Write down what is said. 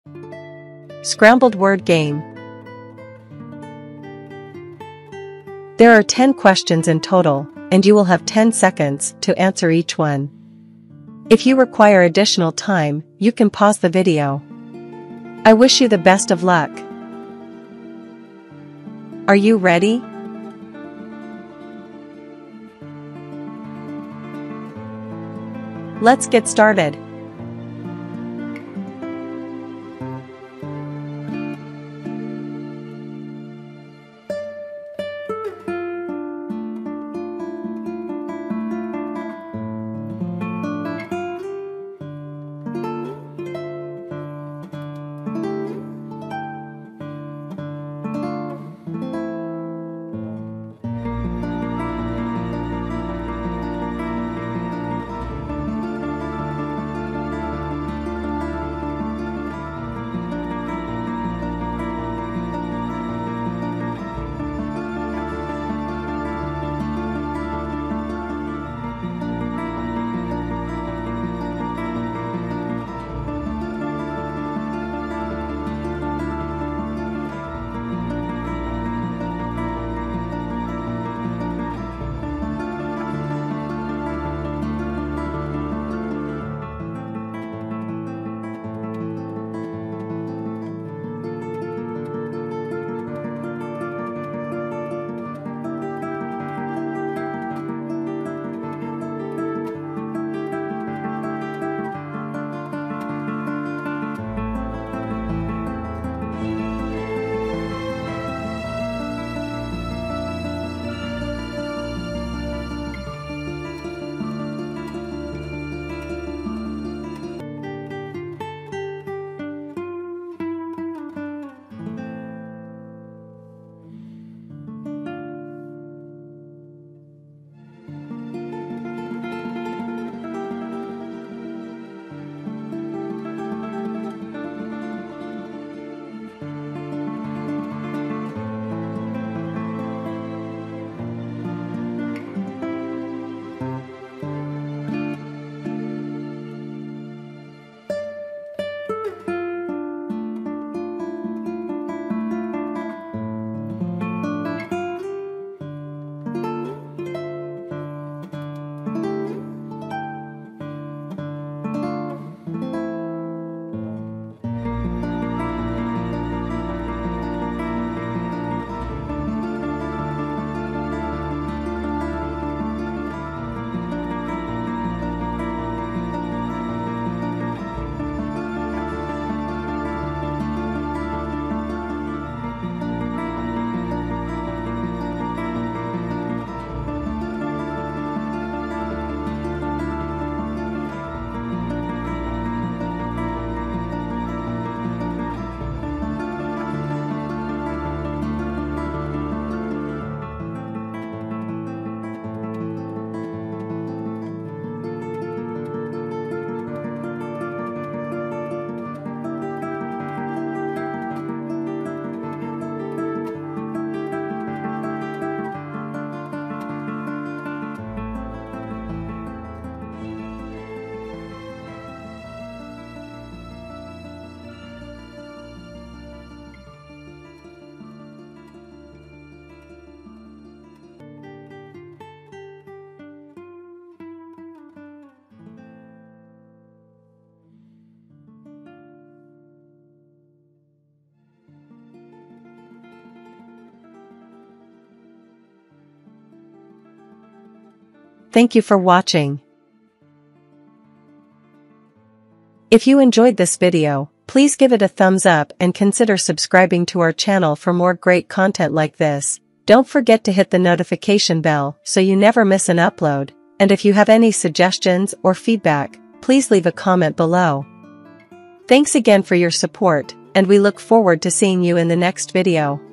Scrambled Word Game. There are 10 questions in total, and you will have 10 seconds to answer each one. If you require additional time, you can pause the video. I wish you the best of luck. Are you ready? Let's get started. Thank you for watching. If you enjoyed this video, please give it a thumbs up and consider subscribing to our channel for more great content like this. Don't forget to hit the notification bell so you never miss an upload, and if you have any suggestions or feedback, please leave a comment below. Thanks again for your support, and we look forward to seeing you in the next video.